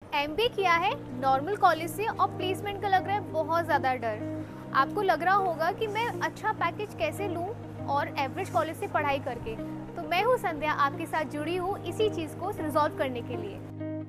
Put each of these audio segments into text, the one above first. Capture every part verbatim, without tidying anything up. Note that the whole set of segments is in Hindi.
एमबीए किया है नॉर्मल कॉलेज से और प्लेसमेंट का लग रहा है बहुत ज़्यादा डर। आपको लग रहा होगा कि मैं अच्छा पैकेज कैसे लूँ और एवरेज कॉलेज से पढ़ाई करके। तो मैं हूँ संध्या, आपके साथ जुड़ी हूँ इसी चीज़ को रिजॉल्व करने के लिए।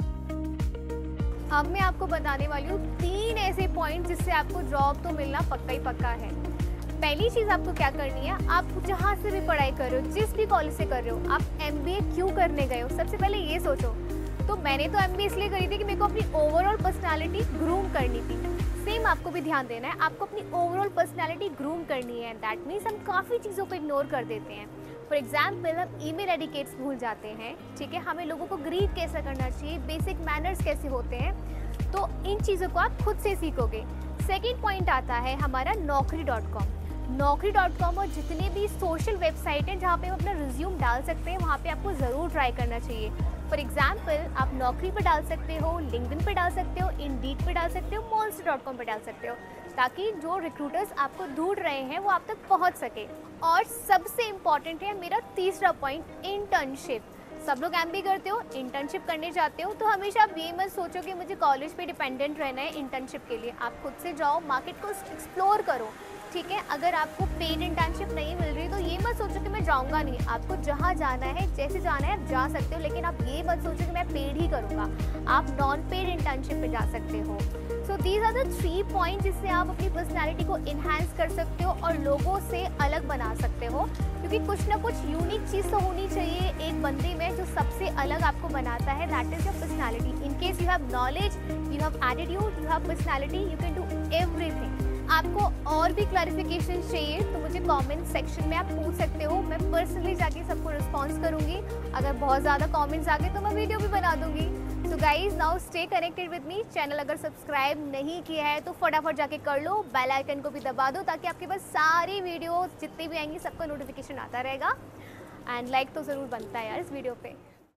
अब मैं आपको बताने वाली हूँ तीन ऐसे पॉइंट जिससे आपको जॉब तो मिलना पक्का ही पक्का है। पहली चीज़ आपको क्या करनी है, आप जहाँ से भी पढ़ाई कर रहे हो, जिस भी कॉलेज से कर रहे हो, आप एमबीए क्यों करने गए हो, सबसे पहले ये सोचो। तो मैंने तो एमबीए इसलिए करी थी कि मेरे को अपनी ओवरऑल पर्सनालिटी ग्रूम करनी थी। सेम आपको भी ध्यान देना है, आपको अपनी ओवरऑल पर्सनालिटी ग्रूम करनी है। दैट मीन्स हम काफ़ी चीज़ों को इग्नोर कर देते हैं। फॉर एग्जाम्पल, हम ईमेल एडिकेट्स भूल जाते हैं, ठीक है। हमें लोगों को ग्रीट कैसे करना चाहिए, बेसिक मैनर्स कैसे होते हैं, तो इन चीज़ों को आप खुद से सीखोगे। सेकेंड पॉइंट आता है हमारा Naukri dot com. Naukri dot com और जितने भी सोशल वेबसाइट हैं जहाँ पे हम अपना रिज्यूम डाल सकते हैं, वहाँ पे आपको ज़रूर ट्राई करना चाहिए। फॉर एग्जाम्पल, आप नौकरी पे डाल सकते हो, लिंक्डइन पे डाल सकते हो, इंडीड पे डाल सकते हो, मॉन्स्टर डॉट कॉम पे डाल सकते हो, ताकि जो रिक्रूटर्स आपको ढूंढ रहे हैं वो आप तक पहुँच सके। और सबसे इम्पॉर्टेंट है मेरा तीसरा पॉइंट, इंटर्नशिप। सब लोग एमबीए करते हो, इंटर्नशिप करने जाते हो, तो हमेशा आप ये मत सोचो कि मुझे कॉलेज पे डिपेंडेंट रहना है इंटर्नशिप के लिए। आप खुद से जाओ, मार्केट को एक्सप्लोर करो, ठीक है। अगर आपको पेड इंटर्नशिप नहीं मिल रही तो ये मत सोचो कि मैं जाऊंगा नहीं। आपको जहाँ जाना है, जैसे जाना है, आप जा सकते हो, लेकिन आप ये मत सोचो कि मैं पेड ही करूँगा। आप नॉन पेड इंटर्नशिप पे जा सकते हो। So these are the three point जिससे आप अपनी पर्सनैलिटी को इन्हांस कर सकते हो और लोगों से अलग बना सकते हो, क्योंकि कुछ ना कुछ यूनिक चीज़ तो होनी चाहिए एक बंदे में जो सबसे अलग आपको बनाता है। That is your personality. In case you have knowledge, you have attitude, you have personality, you can do everything. आपको और भी क्लैरिफिकेशन चाहिए तो मुझे कमेंट सेक्शन में आप पूछ सकते हो। मैं पर्सनली जाके सबको रिस्पॉन्स करूंगी। अगर बहुत ज़्यादा कमेंट्स आ गए तो मैं वीडियो भी बना दूंगी। So guys, now stay connected with me. Channel अगर सब्सक्राइब नहीं किया है तो फटाफट जाके कर लो, बेल आइकन को भी दबा दो, ताकि आपके पास सारी वीडियो जितनी भी आएंगी सबका नोटिफिकेशन आता रहेगा। एंड लाइक तो ज़रूर बनता है यार इस वीडियो पे।